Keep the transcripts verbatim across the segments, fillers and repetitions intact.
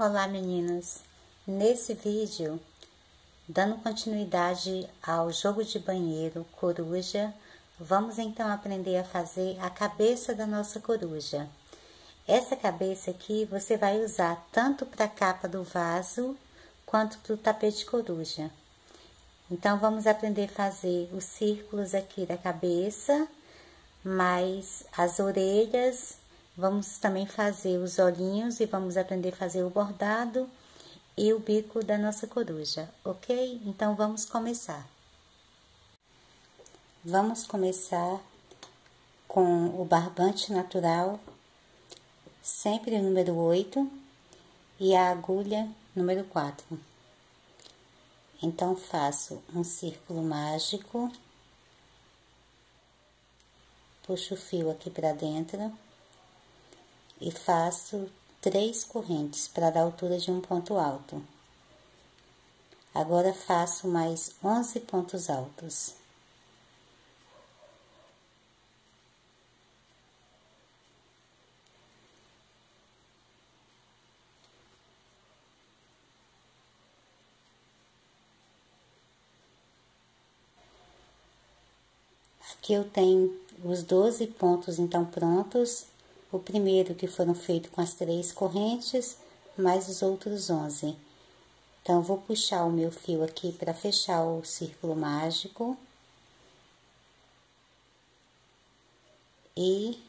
Olá meninas, nesse vídeo, dando continuidade ao jogo de banheiro coruja, vamos então aprender a fazer a cabeça da nossa coruja. Essa cabeça aqui você vai usar tanto para a capa do vaso, quanto para o tapete coruja. Então vamos aprender a fazer os círculos aqui da cabeça, mais as orelhas. Vamos também fazer os olhinhos e vamos aprender a fazer o bordado e o bico da nossa coruja, ok? Então, vamos começar. Vamos começar com o barbante natural, sempre o número oito, e a agulha número quatro. Então, faço um círculo mágico, puxo o fio aqui para dentro, e faço três correntes para dar altura de um ponto alto. Agora faço mais onze pontos altos. Aqui eu tenho os doze pontos então prontos. O primeiro que foram feitos com as três correntes, mais os outros onze. Então, vou puxar o meu fio aqui para fechar o círculo mágico. E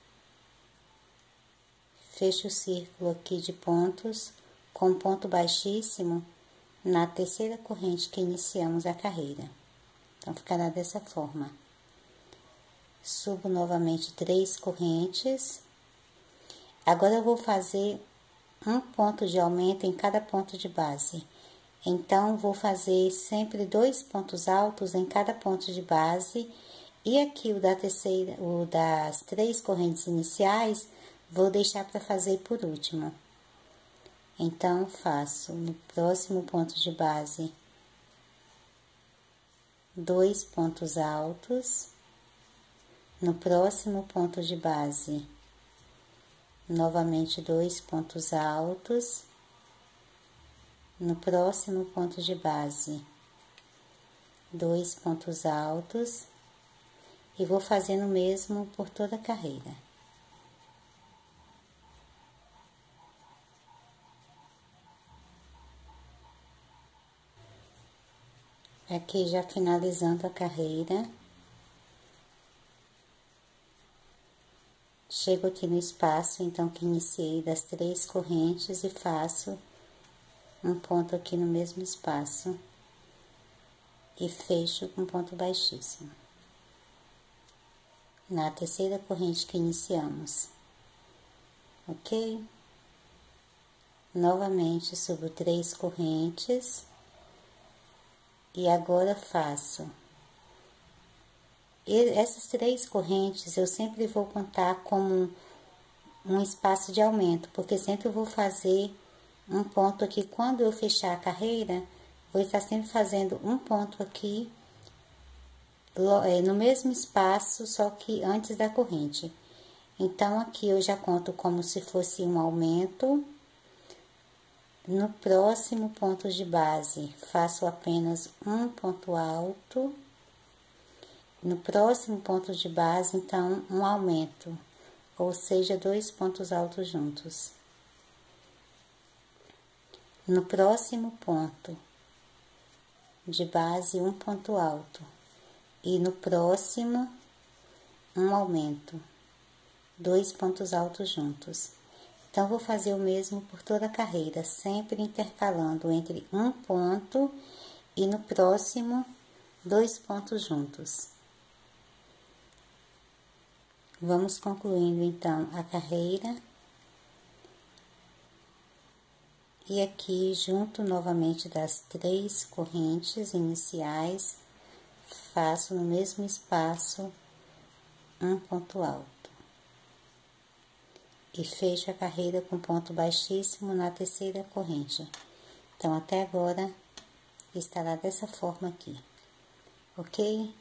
fecho o círculo aqui de pontos com ponto baixíssimo na terceira corrente que iniciamos a carreira. Então, ficará dessa forma. Subo novamente três correntes. Agora, eu vou fazer um ponto de aumento em cada ponto de base. Então, vou fazer sempre dois pontos altos em cada ponto de base. E aqui, o da terceira, o das três correntes iniciais, vou deixar para fazer por último. Então, faço no próximo ponto de base, dois pontos altos. No próximo ponto de base, novamente dois pontos altos. No próximo ponto de base, dois pontos altos. E vou fazendo o mesmo por toda a carreira. Aqui já finalizando a carreira. Chego aqui no espaço, então, que iniciei das três correntes e faço um ponto aqui no mesmo espaço. E fecho com ponto baixíssimo. Na terceira corrente que iniciamos. Ok? Novamente, subo três correntes. E agora faço... E essas três correntes eu sempre vou contar como um espaço de aumento, porque sempre eu vou fazer um ponto aqui. Quando eu fechar a carreira, vou estar sempre fazendo um ponto aqui no mesmo espaço, só que antes da corrente. Então, aqui eu já conto como se fosse um aumento. No próximo ponto de base, faço apenas um ponto alto. No próximo ponto de base, então, um aumento, ou seja, dois pontos altos juntos. No próximo ponto de base, um ponto alto. E no próximo, um aumento, dois pontos altos juntos. Então, vou fazer o mesmo por toda a carreira, sempre intercalando entre um ponto e no próximo, dois pontos juntos. Vamos concluindo, então, a carreira. E aqui, junto novamente das três correntes iniciais, faço no mesmo espaço um ponto alto. E fecho a carreira com ponto baixíssimo na terceira corrente. Então, até agora, estará dessa forma aqui, ok?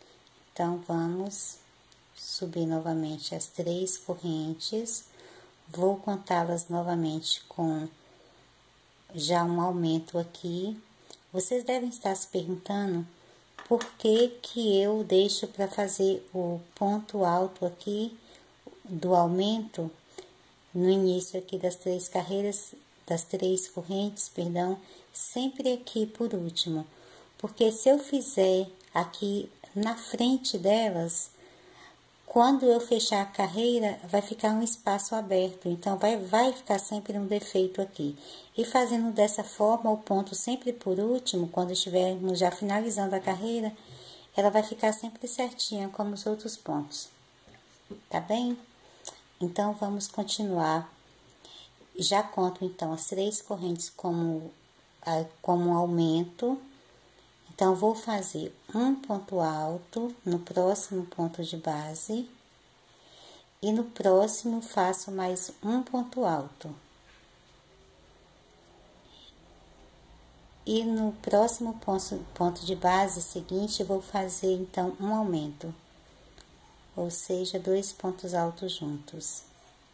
Então, vamos... subir novamente as três correntes, vou contá-las novamente com já um aumento aqui. Vocês devem estar se perguntando por que que eu deixo para fazer o ponto alto aqui do aumento no início aqui das três carreiras, das três correntes, perdão, sempre aqui por último. Porque se eu fizer aqui na frente delas, quando eu fechar a carreira, vai ficar um espaço aberto, então vai, vai ficar sempre um defeito aqui. E fazendo dessa forma, o ponto sempre por último, quando estivermos já finalizando a carreira, ela vai ficar sempre certinha, como os outros pontos. Tá bem? Então, vamos continuar. Já conto, então, as três correntes como, como aumento. Então, vou fazer um ponto alto no próximo ponto de base e no próximo faço mais um ponto alto. E no próximo ponto, ponto de base seguinte, vou fazer, então, um aumento, ou seja, dois pontos altos juntos.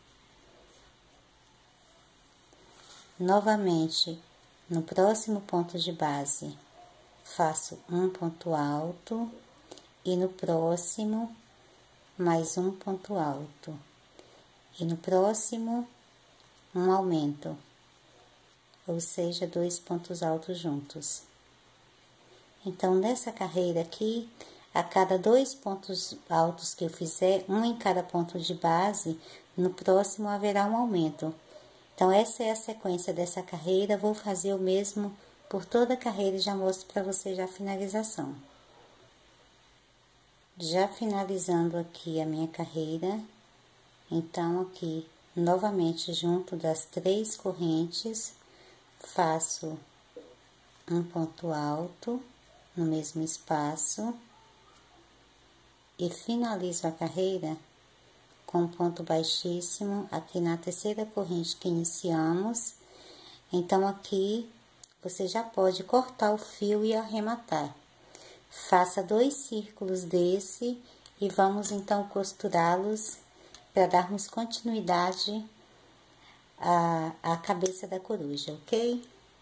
Novamente, no próximo ponto de base, faço um ponto alto e no próximo mais um ponto alto e no próximo um aumento, ou seja, dois pontos altos juntos. Então, nessa carreira aqui, a cada dois pontos altos que eu fizer, um em cada ponto de base, no próximo haverá um aumento. Então, essa é a sequência dessa carreira, vou fazer o mesmo por toda a carreira e já mostro para você já a finalização. Já finalizando aqui a minha carreira, então aqui, novamente, junto das três correntes, faço um ponto alto no mesmo espaço e finalizo a carreira com um ponto baixíssimo aqui na terceira corrente que iniciamos. Então, aqui, você já pode cortar o fio e arrematar. Faça dois círculos desse e vamos então costurá-los para darmos continuidade à, à cabeça da coruja, ok?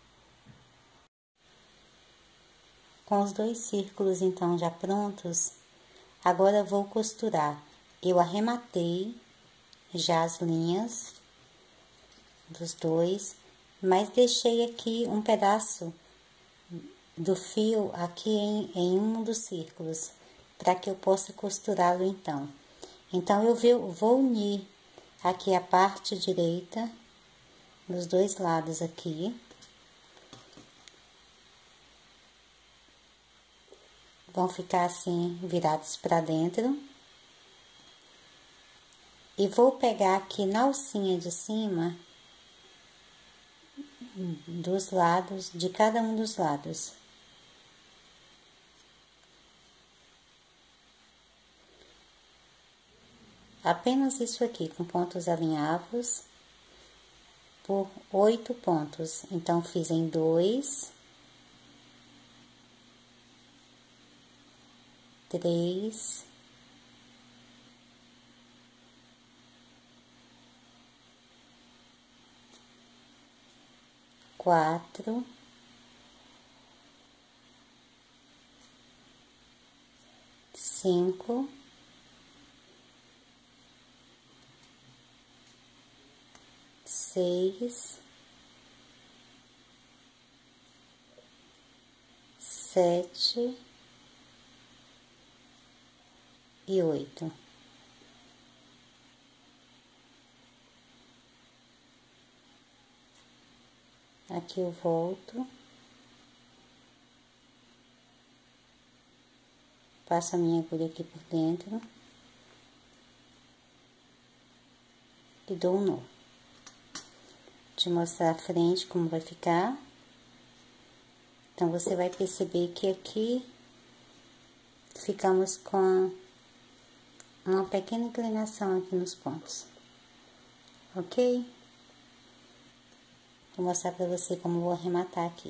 Com os dois círculos então já prontos, agora vou costurar. Eu arrematei já as linhas dos dois, mas deixei aqui um pedaço do fio aqui em, em um dos círculos, para que eu possa costurá-lo então. Então, eu vou, vou unir aqui a parte direita, dos dois lados aqui. Vão ficar assim, virados para dentro. E vou pegar aqui na alcinha de cima, dos lados, de cada um dos lados. Apenas isso aqui, com pontos alinhavos, por oito pontos. Então, fiz em dois, três, quatro, cinco, seis, sete e oito. Aqui eu volto, passo a minha agulha aqui por dentro e dou um nó. Te mostrar a frente como vai ficar. Então, você vai perceber que aqui ficamos com uma pequena inclinação aqui nos pontos, ok? Vou mostrar pra você como vou arrematar aqui.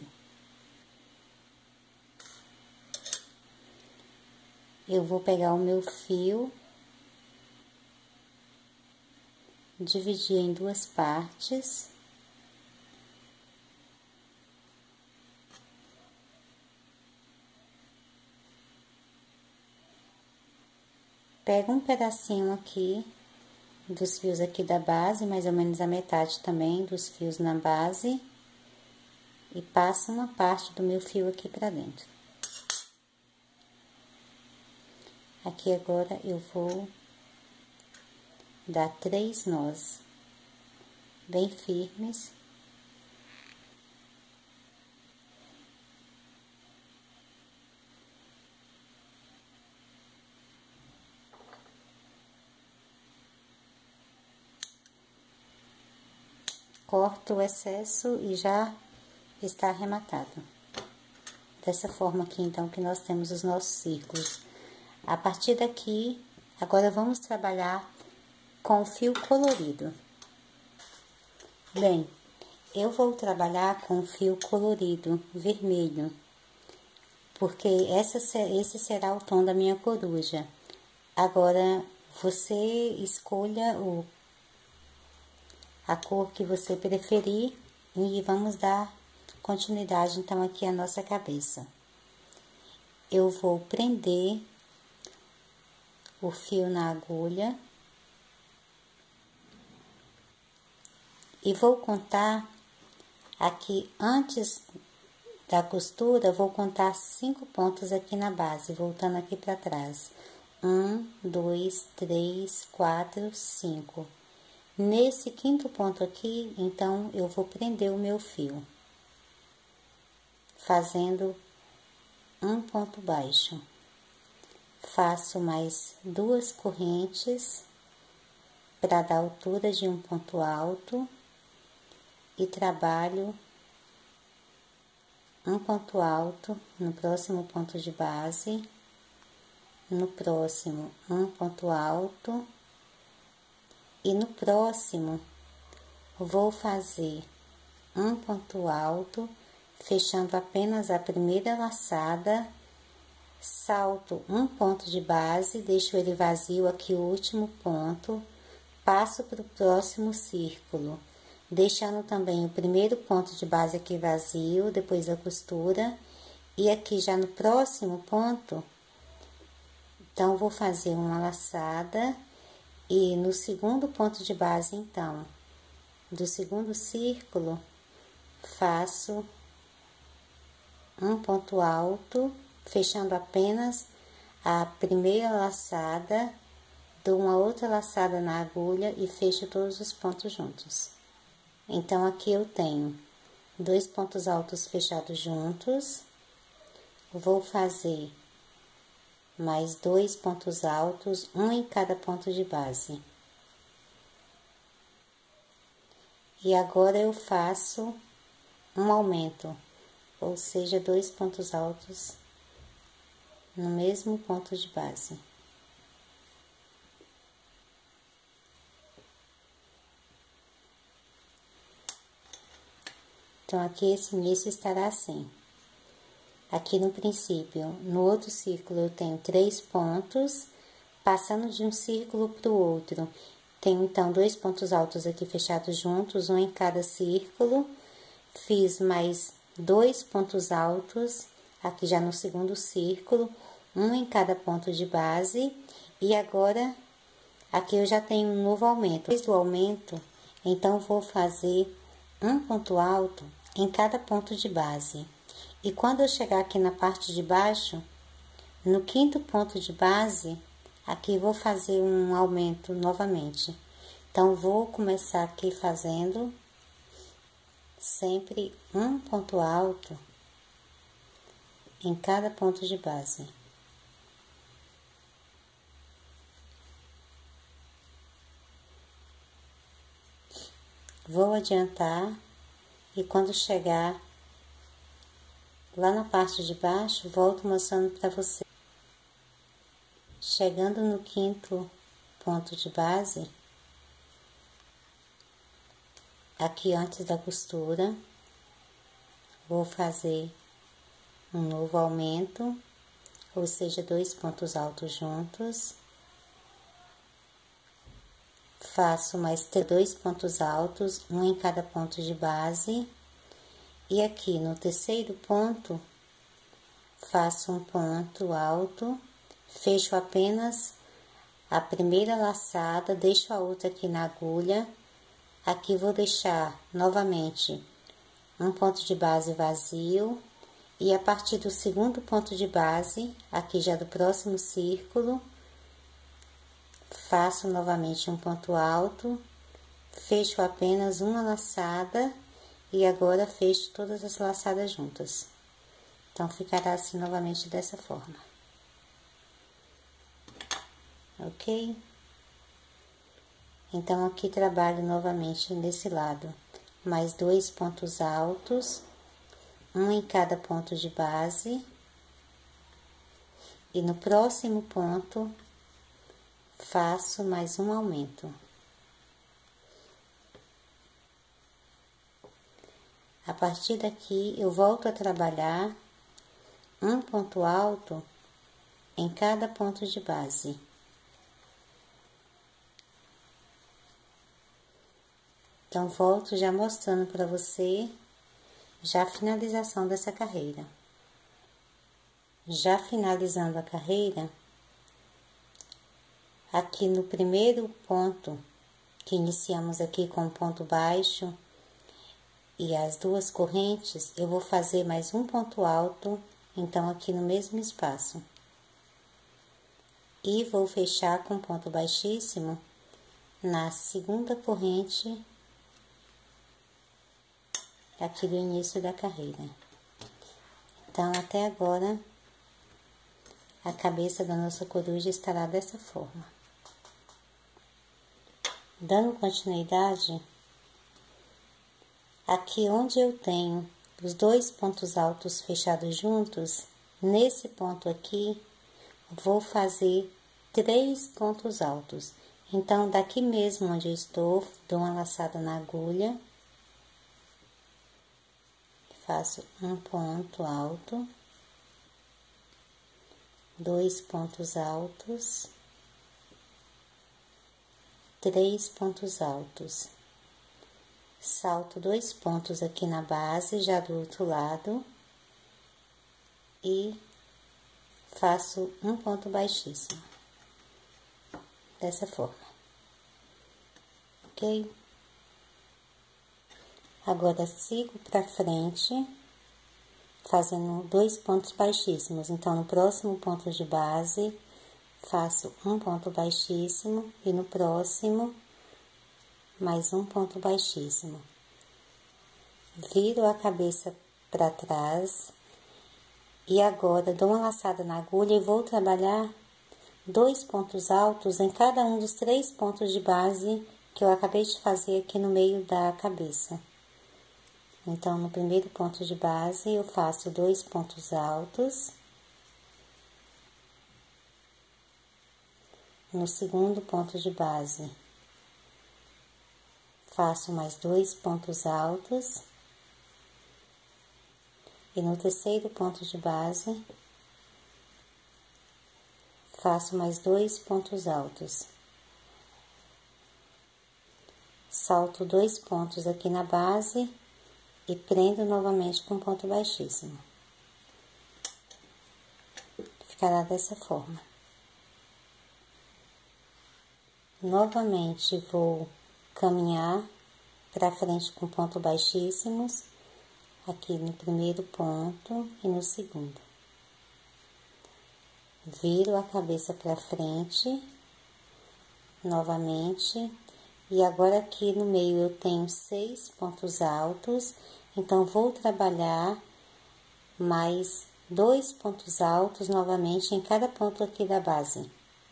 Eu vou pegar o meu fio dividir em duas partes. Pego um pedacinho aqui dos fios aqui da base, mais ou menos a metade também dos fios na base, e passo uma parte do meu fio aqui pra dentro. Aqui agora eu vou dar três nós bem firmes. Corto o excesso e já está arrematado. Dessa forma aqui, então, que nós temos os nossos círculos. A partir daqui, agora vamos trabalhar com o fio colorido. Bem, eu vou trabalhar com o fio colorido, vermelho, porque essa, esse será o tom da minha coruja. Agora, você escolha o a cor que você preferir e vamos dar continuidade, então, aqui à nossa cabeça. Eu vou prender o fio na agulha e vou contar aqui, antes da costura, vou contar cinco pontos aqui na base, voltando aqui para trás. Um, dois, três, quatro, cinco. Nesse quinto ponto aqui, então, eu vou prender o meu fio, fazendo um ponto baixo. Faço mais duas correntes para dar altura de um ponto alto e trabalho um ponto alto no próximo ponto de base, no próximo um ponto alto. E no próximo, vou fazer um ponto alto, fechando apenas a primeira laçada, salto um ponto de base, deixo ele vazio aqui o último ponto, passo para o próximo círculo, deixando também o primeiro ponto de base aqui vazio, depois a costura, e aqui já no próximo ponto, então, vou fazer uma laçada. E no segundo ponto de base, então, do segundo círculo, faço um ponto alto, fechando apenas a primeira laçada, dou uma outra laçada na agulha e fecho todos os pontos juntos. Então, aqui eu tenho dois pontos altos fechados juntos, vou fazer mais dois pontos altos, um em cada ponto de base. E agora eu faço um aumento, ou seja, dois pontos altos no mesmo ponto de base. Então, aqui esse início estará assim. Aqui no princípio, no outro círculo, eu tenho três pontos, passando de um círculo para o outro. Tenho, então, dois pontos altos aqui fechados juntos, um em cada círculo. Fiz mais dois pontos altos, aqui já no segundo círculo, um em cada ponto de base. E agora, aqui eu já tenho um novo aumento. Depois do aumento, então, vou fazer um ponto alto em cada ponto de base. E quando eu chegar aqui na parte de baixo, no quinto ponto de base, aqui vou fazer um aumento novamente. Então, vou começar aqui fazendo sempre um ponto alto em cada ponto de base. Vou adiantar e quando chegar lá na parte de baixo, volto mostrando para você. Chegando no quinto ponto de base, aqui antes da costura, vou fazer um novo aumento, ou seja, dois pontos altos juntos. faço mais dois pontos altos, um em cada ponto de base, e aqui no terceiro ponto, faço um ponto alto, fecho apenas a primeira laçada, deixo a outra aqui na agulha, aqui vou deixar novamente um ponto de base vazio, e a partir do segundo ponto de base, aqui já do próximo círculo, faço novamente um ponto alto, fecho apenas uma laçada, e agora fecho todas as laçadas juntas. Então, ficará assim novamente dessa forma. Ok? Então, aqui trabalho novamente nesse lado, mais dois pontos altos, um em cada ponto de base, e no próximo ponto, faço mais um aumento. A partir daqui, eu volto a trabalhar um ponto alto em cada ponto de base. Então, volto já mostrando para você já a finalização dessa carreira. Já finalizando a carreira, aqui no primeiro ponto, que iniciamos aqui com ponto baixo e as duas correntes, eu vou fazer mais um ponto alto, então aqui no mesmo espaço. E vou fechar com ponto baixíssimo na segunda corrente aqui do início da carreira. Então, até agora, a cabeça da nossa coruja estará dessa forma. Dando continuidade, aqui onde eu tenho os dois pontos altos fechados juntos, nesse ponto aqui, vou fazer três pontos altos. Então, daqui mesmo onde eu estou, dou uma laçada na agulha, faço um ponto alto, dois pontos altos, três pontos altos, salto dois pontos aqui na base, já do outro lado, e faço um ponto baixíssimo, dessa forma, ok? Agora, sigo pra frente, fazendo dois pontos baixíssimos. Então, no próximo ponto de base, faço um ponto baixíssimo, e no próximo, mais um ponto baixíssimo. Viro a cabeça para trás, e agora dou uma laçada na agulha e vou trabalhar dois pontos altos em cada um dos três pontos de base que eu acabei de fazer aqui no meio da cabeça. Então, no primeiro ponto de base, eu faço dois pontos altos. No segundo ponto de base, faço mais dois pontos altos. E no terceiro ponto de base, faço mais dois pontos altos. Salto dois pontos aqui na base e prendo novamente com ponto baixíssimo. Ficará dessa forma. Novamente vou caminhar para frente com ponto baixíssimos, aqui no primeiro ponto e no segundo. Viro a cabeça para frente, novamente. E agora aqui no meio eu tenho seis pontos altos, então vou trabalhar mais dois pontos altos novamente em cada ponto aqui da base.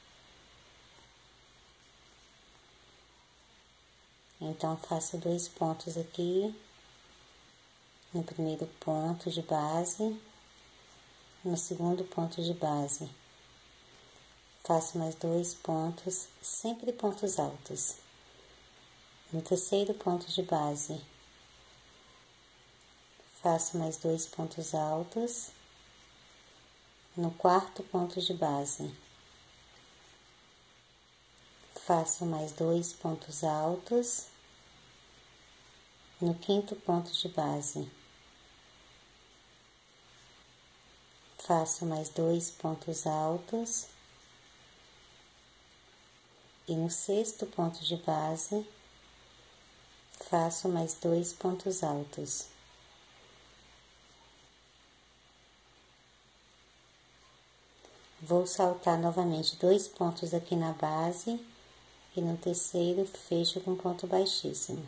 Então, faço dois pontos aqui no primeiro ponto de base, no segundo ponto de base. Faço mais dois pontos, sempre pontos altos. No terceiro ponto de base, faço mais dois pontos altos. No quarto ponto de base, faço mais dois pontos altos no quinto ponto de base, faço mais dois pontos altos e no sexto ponto de base faço mais dois pontos altos. Vou saltar novamente dois pontos aqui na base e no terceiro fecho com ponto baixíssimo.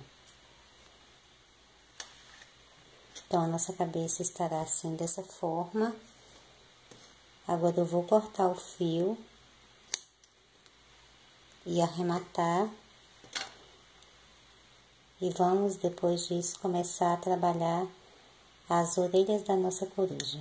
Então, a nossa cabeça estará assim, dessa forma. Agora, eu vou cortar o fio e arrematar. E vamos, depois disso, começar a trabalhar as orelhas da nossa coruja.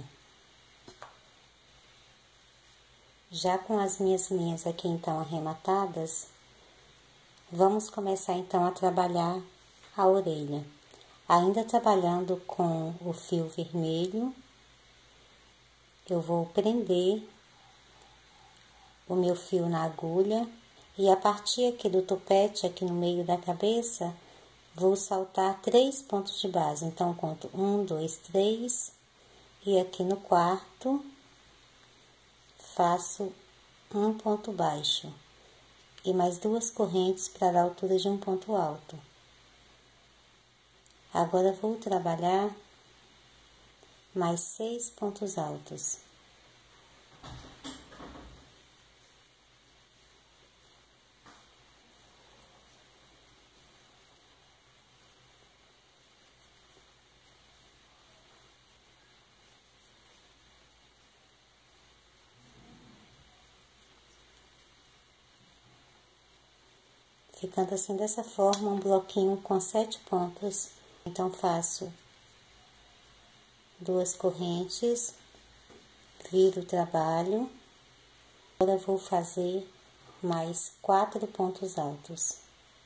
Já com as minhas linhas aqui, então, arrematadas, vamos começar, então, a trabalhar a orelha. Ainda trabalhando com o fio vermelho, eu vou prender o meu fio na agulha e a partir aqui do topete, aqui no meio da cabeça, vou saltar três pontos de base. Então, conto um, dois, três, e aqui no quarto, faço um ponto baixo e mais duas correntes para dar a altura de um ponto alto. Agora, vou trabalhar mais seis pontos altos. Ficando assim dessa forma, um bloquinho com sete pontos. Então, faço duas correntes, viro o trabalho. Agora, vou fazer mais quatro pontos altos.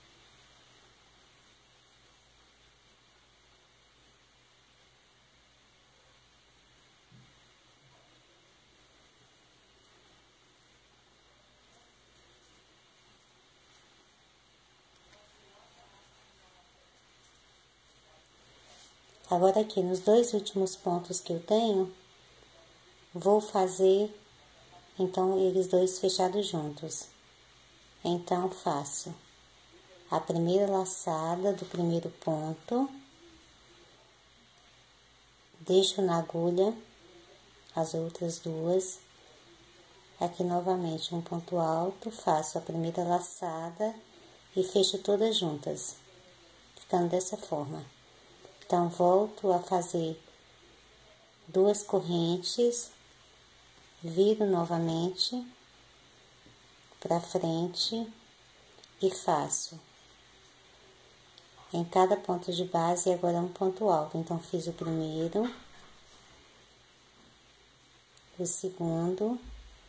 Agora, aqui nos dois últimos pontos que eu tenho, vou fazer, então, eles dois fechados juntos. Então, faço a primeira laçada do primeiro ponto, deixo na agulha as outras duas, aqui novamente um ponto alto, faço a primeira laçada e fecho todas juntas, ficando dessa forma. Então, volto a fazer duas correntes, viro novamente para frente e faço em cada ponto de base agora um ponto alto. Então, fiz o primeiro, o segundo,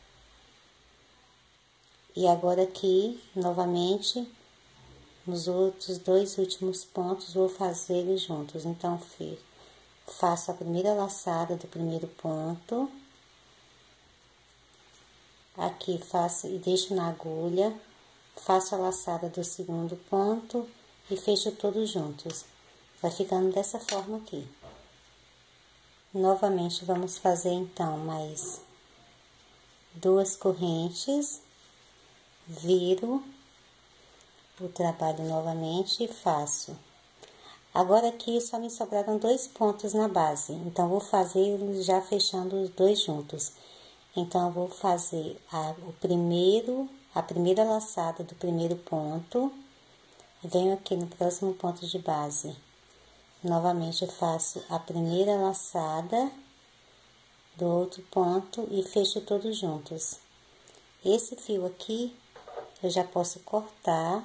e agora aqui, novamente, nos outros dois últimos pontos, vou fazer eles juntos. Então, faço a primeira laçada do primeiro ponto, aqui faço e deixo na agulha, faço a laçada do segundo ponto e fecho todos juntos. Vai ficando dessa forma aqui. Novamente, vamos fazer, então, mais duas correntes, viro o trabalho novamente e faço. Agora, aqui, só me sobraram dois pontos na base, então, vou fazer já fechando os dois juntos. Então, eu vou fazer a, o primeiro, a primeira laçada do primeiro ponto, venho aqui no próximo ponto de base. Novamente, faço a primeira laçada do outro ponto e fecho todos juntos. Esse fio aqui, eu já posso cortar.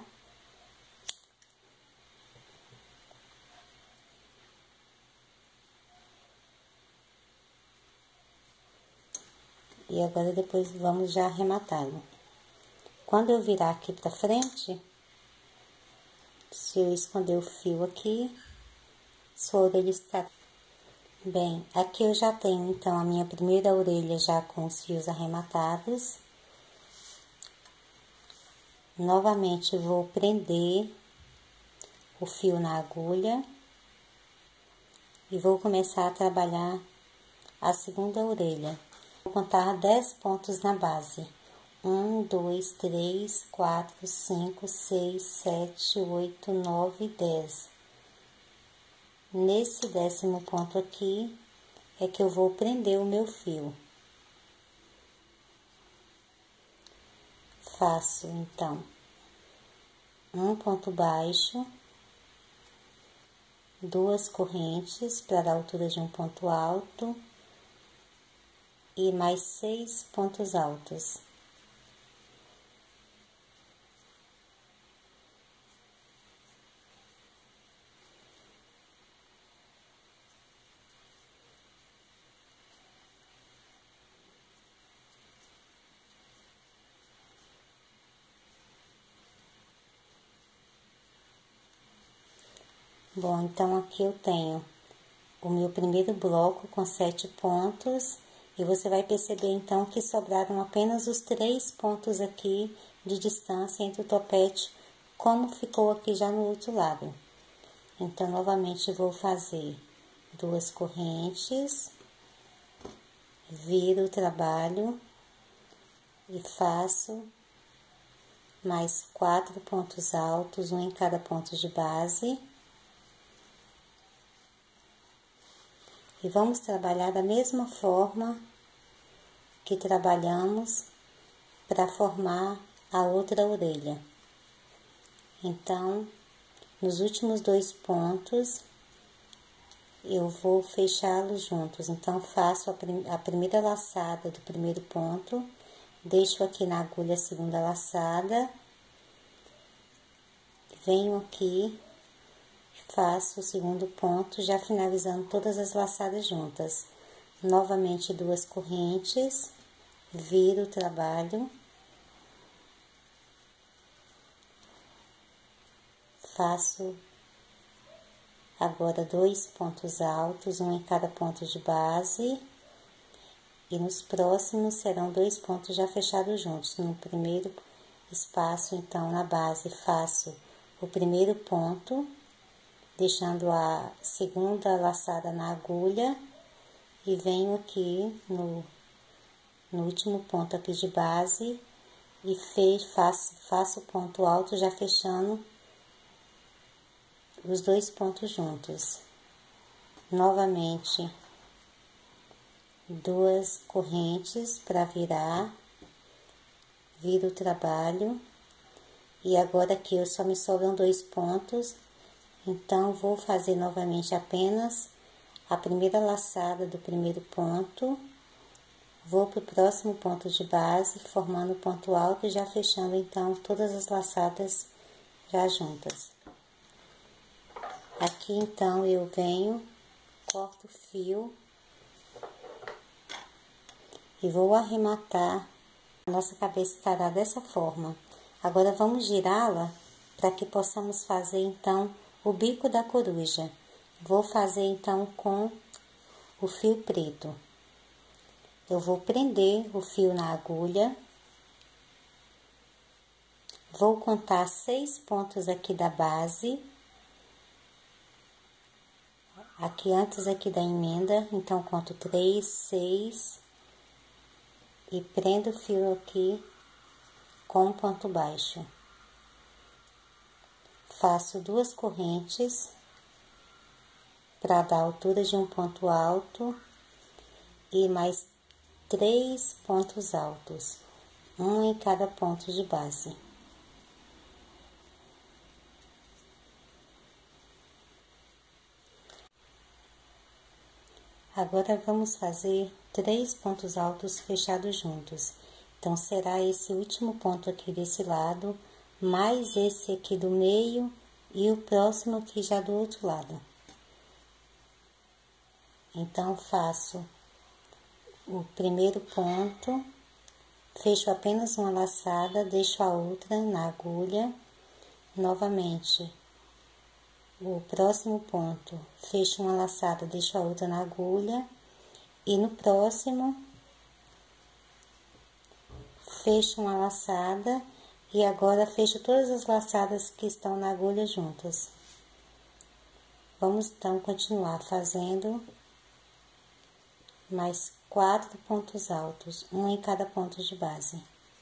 E agora, depois, vamos já arrematá-lo. Quando eu virar aqui pra frente, se eu esconder o fio aqui, sua orelha está... Bem, aqui eu já tenho, então, a minha primeira orelha já com os fios arrematados. Novamente vou prender o fio na agulha e vou começar a trabalhar a segunda orelha. Vou contar dez pontos na base. Um, dois, três, quatro, cinco, seis, sete, oito, nove, dez. Nesse décimo ponto aqui é que eu vou prender o meu fio. Faço, então, um ponto baixo, duas correntes para dar a altura de um ponto alto e mais seis pontos altos. Bom, então aqui eu tenho o meu primeiro bloco com sete pontos e você vai perceber então que sobraram apenas os três pontos aqui de distância entre o topete, como ficou aqui já no outro lado. Então, novamente vou fazer duas correntes, viro o trabalho e faço mais quatro pontos altos, um em cada ponto de base. E vamos trabalhar da mesma forma que trabalhamos para formar a outra orelha. Então, nos últimos dois pontos, eu vou fechá-los juntos. Então, faço a, prim a primeira laçada do primeiro ponto, deixo aqui na agulha a segunda laçada, venho aqui, faço o segundo ponto, já finalizando todas as laçadas juntas. Novamente duas correntes, viro o trabalho, faço agora dois pontos altos, um em cada ponto de base, e nos próximos serão dois pontos já fechados juntos. No primeiro espaço, então, na base, faço o primeiro ponto, deixando a segunda laçada na agulha e venho aqui no, no último ponto aqui de base e fe, faço, faço o ponto alto já fechando os dois pontos juntos. Novamente, duas correntes para virar, viro o trabalho e agora aqui eu só me sobram dois pontos. Então, vou fazer novamente apenas a primeira laçada do primeiro ponto, vou para o próximo ponto de base, formando o ponto alto e já fechando, então, todas as laçadas já juntas. Aqui, então, eu venho, corto o fio e vou arrematar. A nossa cabeça estará dessa forma. Agora, vamos girá-la para que possamos fazer, então, o bico da coruja. Vou fazer então com o fio preto. Eu vou prender o fio na agulha. Vou contar seis pontos aqui da base. Aqui antes aqui da emenda, então conto três, seis e prendo o fio aqui com um ponto baixo. Faço duas correntes para dar a altura de um ponto alto e mais três pontos altos, um em cada ponto de base. Agora vamos fazer três pontos altos fechados juntos. Então, será esse último ponto aqui desse lado, mais esse aqui do meio e o próximo aqui já do outro lado. Então, faço o primeiro ponto, fecho apenas uma laçada, deixo a outra na agulha, novamente. O próximo ponto, fecho uma laçada, deixo a outra na agulha, e no próximo, fecho uma laçada E agora fecho todas as laçadas que estão na agulha juntas. Vamos então continuar fazendo mais quatro pontos altos, um em cada ponto de base.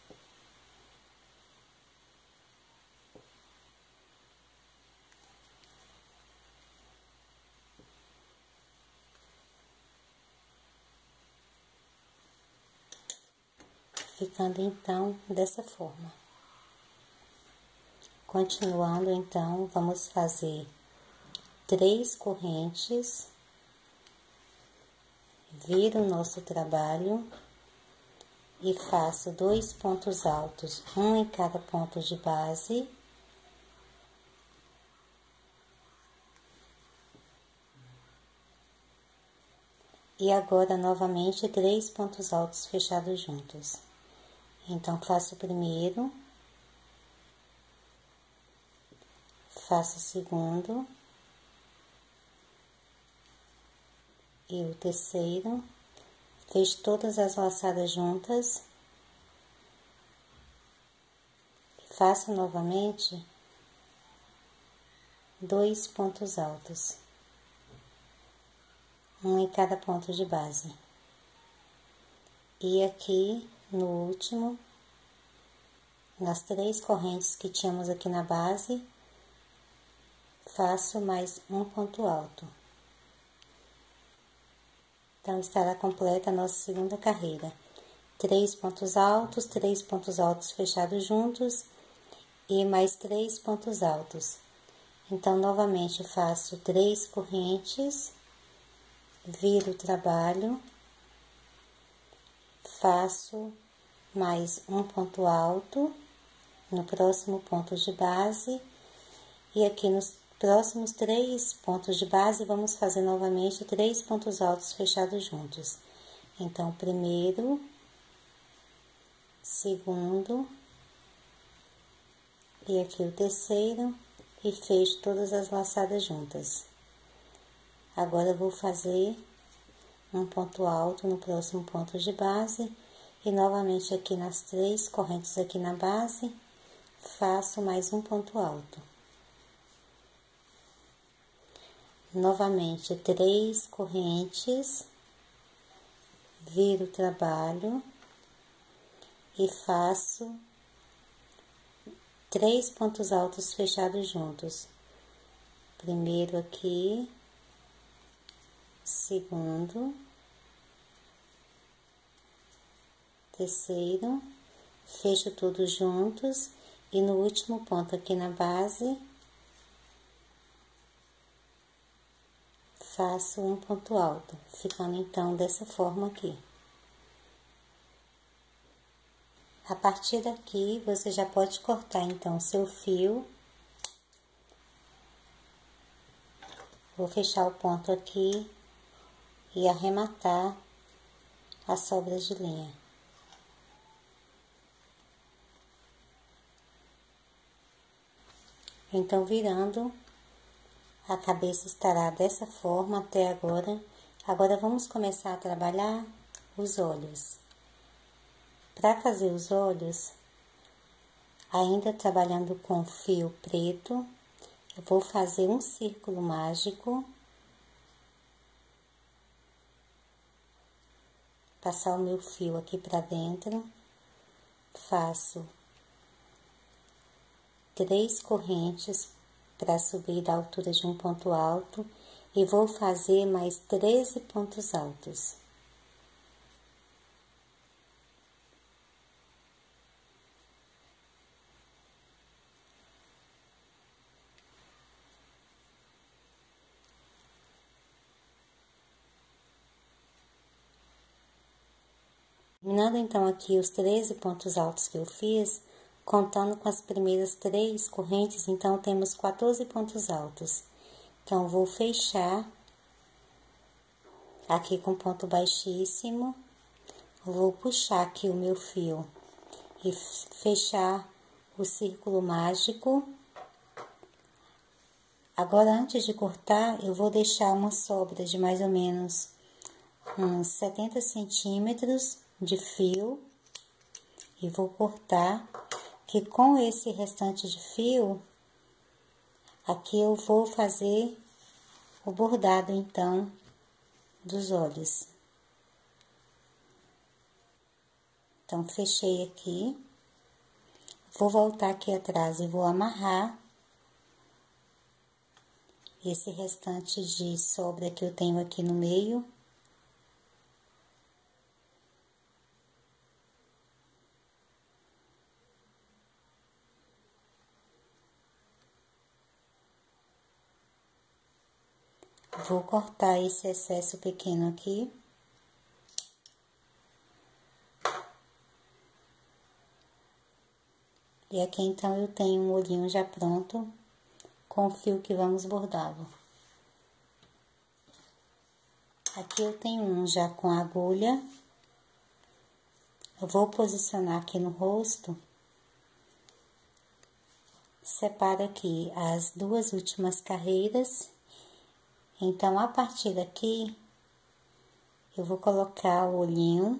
Ficando então dessa forma. Continuando então, vamos fazer três correntes, viro o nosso trabalho e faço dois pontos altos, um em cada ponto de base. E agora, novamente, três pontos altos fechados juntos. Então, faço o primeiro, faço o segundo e o terceiro, fecho todas as laçadas juntas, faço novamente dois pontos altos, um em cada ponto de base. E aqui no último, nas três correntes que tínhamos aqui na base, faço mais um ponto alto. Então, estará completa a nossa segunda carreira. Três pontos altos, três pontos altos fechados juntos e mais três pontos altos. Então, novamente, faço três correntes, viro o trabalho, faço mais um ponto alto no próximo ponto de base, e aqui nos próximos três pontos de base, vamos fazer novamente três pontos altos fechados juntos. Então, primeiro, segundo, e aqui o terceiro, e fecho todas as laçadas juntas. Agora, eu vou fazer um ponto alto no próximo ponto de base, e novamente aqui nas três correntes aqui na base, faço mais um ponto alto. Novamente, três correntes, viro o trabalho e faço três pontos altos fechados juntos. Primeiro aqui, segundo, terceiro, fecho tudo juntos e no último ponto aqui na base, faço um ponto alto, ficando então dessa forma aqui. A partir daqui, você já pode cortar então seu fio. Vou fechar o ponto aqui e arrematar as sobras de linha. Então, virando, a cabeça estará dessa forma até agora. Agora, vamos começar a trabalhar os olhos. Para fazer os olhos, ainda trabalhando com fio preto, eu vou fazer um círculo mágico. Passar o meu fio aqui para dentro, faço três correntes para subir da altura de um ponto alto e vou fazer mais treze pontos altos. Terminando então aqui os treze pontos altos que eu fiz, contando com as primeiras três correntes, então temos quatorze pontos altos. Então, vou fechar aqui com ponto baixíssimo, vou puxar aqui o meu fio e fechar o círculo mágico. Agora, antes de cortar, eu vou deixar uma sobra de mais ou menos uns setenta centímetros de fio e vou cortar, que com esse restante de fio, aqui eu vou fazer o bordado, então, dos olhos. Então, fechei aqui. Vou voltar aqui atrás e vou amarrar esse restante de sobra que eu tenho aqui no meio. Vou cortar esse excesso pequeno aqui. E aqui, então, eu tenho um olhinho já pronto com o fio que vamos bordá-lo. Aqui eu tenho um já com agulha. Eu vou posicionar aqui no rosto. Separo aqui as duas últimas carreiras. Então, a partir daqui, eu vou colocar o olhinho.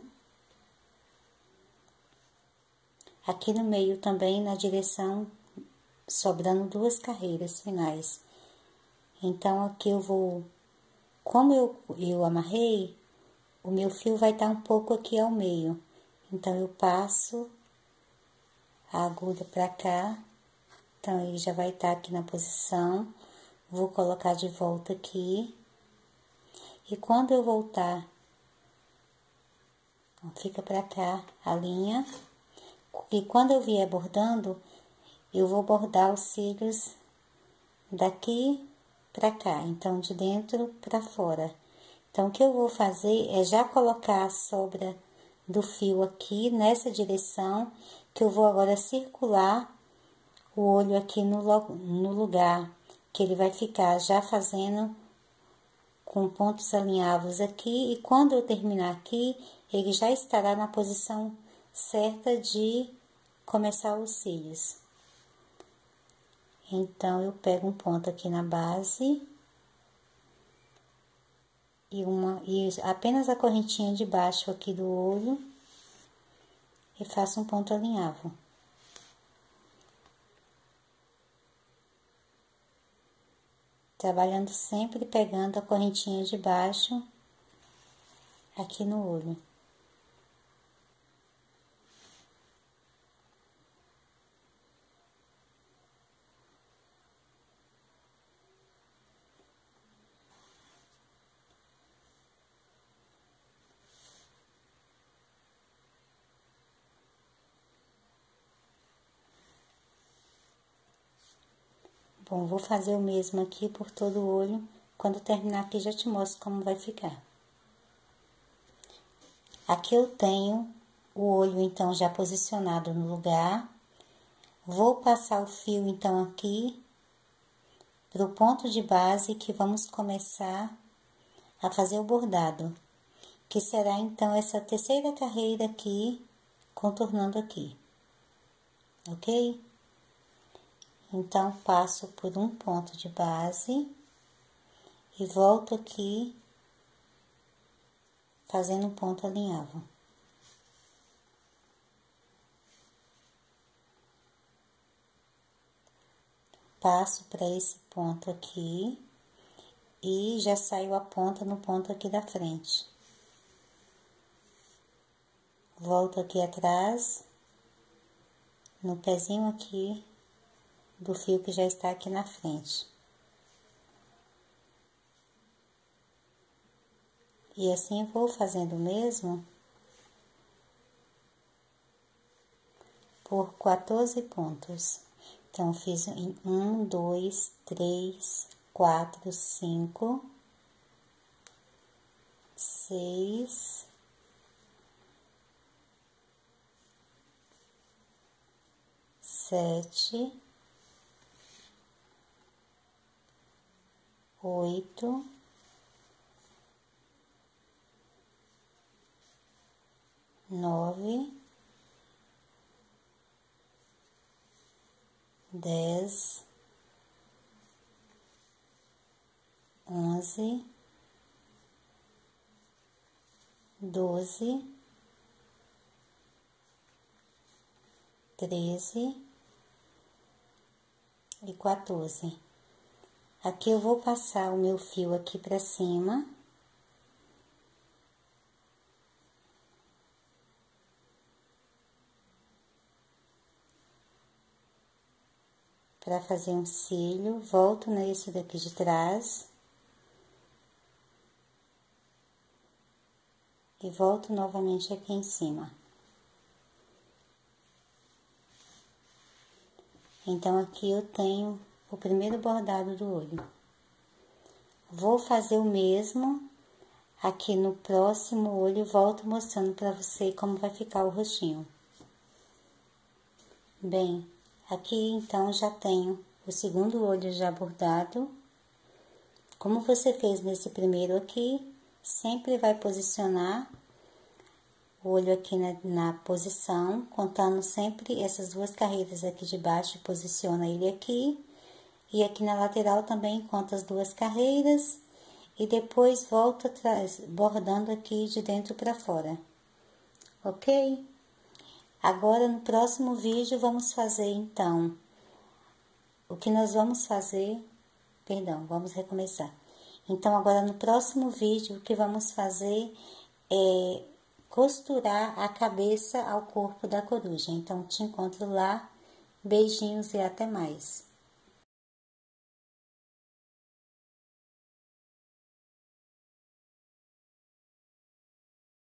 Aqui no meio também, na direção, sobrando duas carreiras finais. Então, aqui eu vou... Como eu, eu amarrei, o meu fio vai estar um pouco aqui ao meio. Então, eu passo a agulha pra cá. Então, ele já vai estar aqui na posição. Vou colocar de volta aqui. E quando eu voltar, fica pra cá a linha. E quando eu vier bordando, eu vou bordar os cílios daqui pra cá. Então, de dentro pra fora. Então, o que eu vou fazer é já colocar a sobra do fio aqui nessa direção, que eu vou agora circular o olho aqui no, no lugar, que ele vai ficar já fazendo com pontos alinhavos aqui. E quando eu terminar aqui, ele já estará na posição certa de começar os cílios. Então, eu pego um ponto aqui na base e uma e apenas a correntinha de baixo aqui do olho e faço um ponto alinhavo. Trabalhando sempre pegando a correntinha de baixo aqui no olho. Bom, vou fazer o mesmo aqui por todo o olho. Quando terminar aqui, já te mostro como vai ficar. Aqui eu tenho o olho, então, já posicionado no lugar. Vou passar o fio, então, aqui pro ponto de base que vamos começar a fazer o bordado. Que será, então, essa terceira carreira aqui, contornando aqui. Ok? Então, passo por um ponto de base e volto aqui fazendo um ponto alinhavo. Passo para esse ponto aqui e já saio a ponta no ponto aqui da frente. Volto aqui atrás, no pezinho aqui do fio que já está aqui na frente. E assim vou fazendo o mesmo por quatorze pontos. Então, fiz em um, dois, três, quatro, cinco, seis, sete, oito, nove, dez, onze, doze, treze e quatorze. Aqui eu vou passar o meu fio aqui pra cima. Pra fazer um cílio, volto nesse daqui de trás. E volto novamente aqui em cima. Então, aqui eu tenho o primeiro bordado do olho. Vou fazer o mesmo aqui no próximo olho, volto mostrando pra você como vai ficar o rostinho. Bem, aqui então já tenho o segundo olho já bordado. Como você fez nesse primeiro aqui, sempre vai posicionar o olho aqui na, na posição, contando sempre essas duas carreiras aqui de baixo, posiciona ele aqui. E aqui na lateral também conta as duas carreiras e depois volta atrás, bordando aqui de dentro para fora, ok? Agora, no próximo vídeo, vamos fazer, então, o que nós vamos fazer, perdão, vamos recomeçar. Então, agora, no próximo vídeo, o que vamos fazer é costurar a cabeça ao corpo da coruja. Então, te encontro lá, beijinhos e até mais.